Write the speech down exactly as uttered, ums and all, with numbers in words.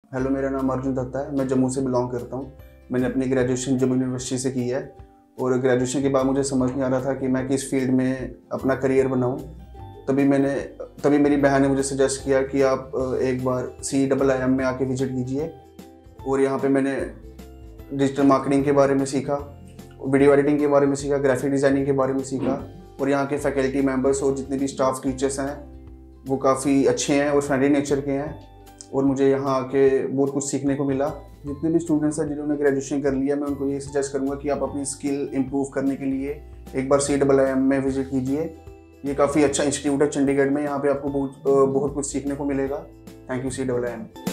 Hello, मेरा नाम अर्जुन दत्ता है। मैं जम्मू से बिलोंग करता हूँ। मैंने अपनी ग्रेजुएशन जम्मू यूनिवर्सिटी से की है और ग्रेजुएशन के बाद मुझे समझ नहीं आ रहा था कि मैं किस फील्ड में अपना करियर बनाऊँ। तभी मैंने तभी मेरी बहन ने मुझे सजेस्ट किया कि आप एक बार सी डबल आई एम में आके विजिट कीजिए। और यहाँ पे मैंने डिजिटल मार्केटिंग के बारे में सीखा, वीडियो एडिटिंग के बारे में सीखा, ग्राफिक डिज़ाइनिंग के बारे में सीखा। और यहाँ के फैकल्टी मेंबर्स और जितने भी स्टाफ टीचर्स हैं वो काफ़ी अच्छे हैं और फ्रेंडली नेचर के हैं और मुझे यहाँ आके बहुत कुछ सीखने को मिला। जितने भी स्टूडेंट्स हैं जिन्होंने ग्रेजुएशन कर लिया, मैं उनको ये सजेस्ट करूँगा कि आप अपनी स्किल इम्प्रूव करने के लिए एक बार सी डबल आई एम में विजिट कीजिए। ये काफ़ी अच्छा इंस्टीट्यूट है चंडीगढ़ में, यहाँ पे आपको बहुत बहुत कुछ सीखने को मिलेगा। Thank you C double I M.